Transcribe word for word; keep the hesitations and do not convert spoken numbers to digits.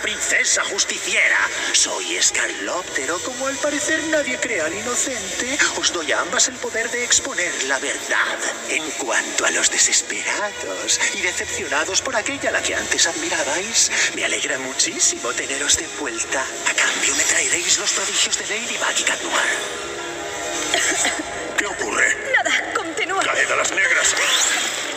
princesa justiciera. Soy Escarlóptero. Como al parecer nadie cree al inocente, os doy a ambas el poder de exponer la verdad. En cuanto a los desesperados y decepcionados por aquella a la que antes admirabais, me alegra muchísimo teneros de vuelta. A cambio me traeréis los prodigios de Ladybug y Cat Noir. ¿Qué ocurre? Nada, continúa. ¡Caed a las negras!